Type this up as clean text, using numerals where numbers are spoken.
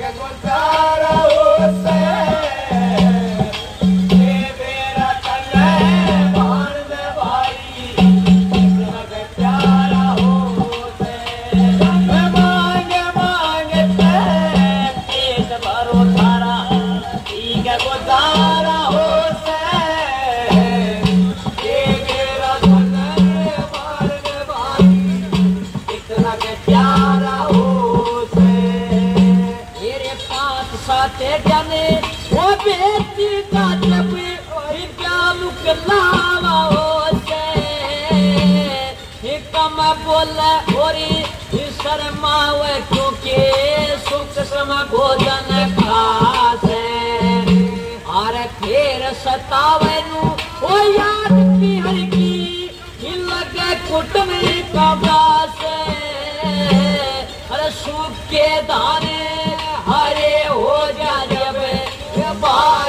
क्योंकि सुख सम भोजन खासे और फिर सतावे नु ओ याद की हर की लगे कुटुंब का बासे अरे सुख के दाने हरे हो जा जब